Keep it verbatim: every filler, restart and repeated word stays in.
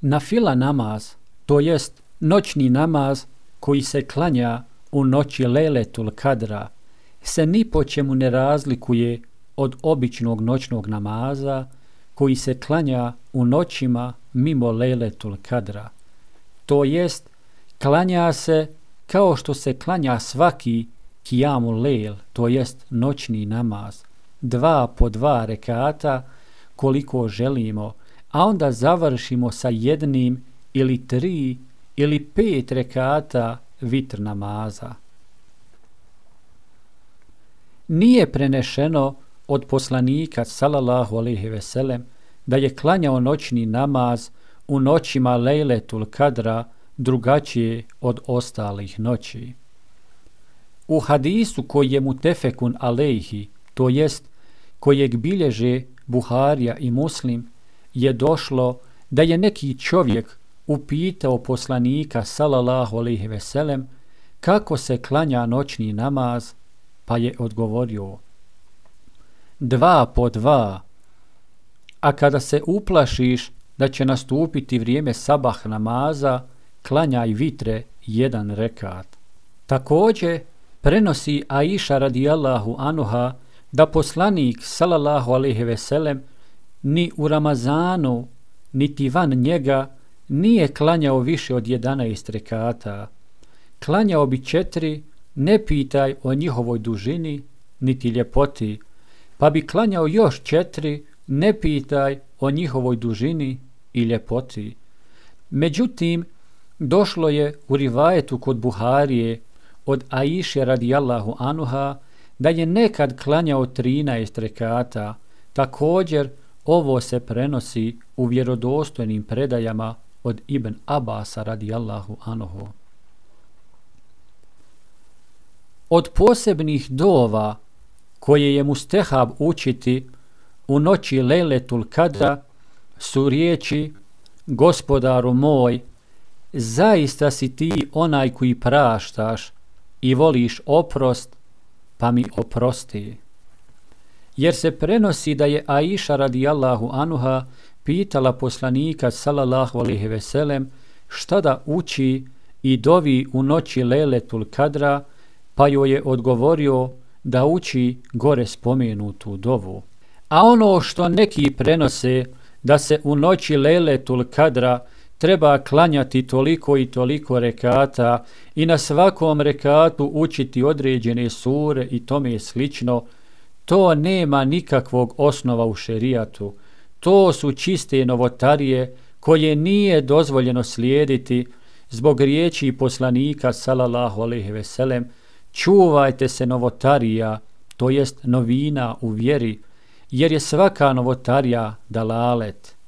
Nafila namaz, to jest noćni namaz koji se klanja u noći Lejletul Kadra, se ni po čemu ne razlikuje od običnog noćnog namaza koji se klanja u noćima mimo Lejletul Kadra. To jest, klanja se kao što se klanja svaki Qiyamul Lejl, to jest noćni namaz, dva po dva rekata koliko želimo, a onda završimo sa jednim ili tri ili pet rekata vitr namaza. Nije prenešeno od poslanika sallallahu alejhi ve sellem da je klanjao noćni namaz u noćima Lejletul Kadra drugačije od ostalih noći. U hadisu koji je mutefekun alejhi, to jest kojeg bilježe Buharija i Muslim, je došlo da je neki čovjek upitao poslanika sallallahu alejhi ve sellem kako se klanja noćni namaz, pa je odgovorio: dva po dva, a kada se uplašiš da će nastupiti vrijeme sabah namaza, klanjaj vitre jedan rekat. Također prenosi Aisha radijallahu anha da poslanik sallallahu alejhi ve sellem ni u Ramazanu niti van njega nije klanjao više od jedanaest rekata. Klanjao bi četiri, ne pitaj o njihovoj dužini niti ljepoti, pa bi klanjao još četiri, ne pitaj o njihovoj dužini i ljepoti. Međutim, došlo je u rivajetu kod Buharije od Aiše radijallahu anha da je nekad klanjao trinaest rekata. Također ovo se prenosi u vjerodostojnim predajama od Ibn Abasa radijallahu anhu. Od posebnih dova koje je mustehab učiti u noći Lejletul Kadra su riječi: Gospodaru moj, zaista si ti onaj koji praštaš i voliš oprost, pa mi oprosti. Jer se prenosi da je Aisha radijallahu anha pitala poslanika sallallahu alejhi ve sellem šta da uči i dovi u noći Lejletul Kadra, pa joj je odgovorio da uči gore spomenutu dovu. A ono što neki prenose da se u noći Lejletul Kadra treba klanjati toliko i toliko rekata i na svakom rekatu učiti određene sure i tome slično, to nema nikakvog osnova u šerijatu. To su čiste novotarije koje nije dozvoljeno slijediti zbog riječi poslanika sallallahu alejhi ve sellem: čuvajte se novotarija, to jest novina u vjeri, jer je svaka novotarija dalalet.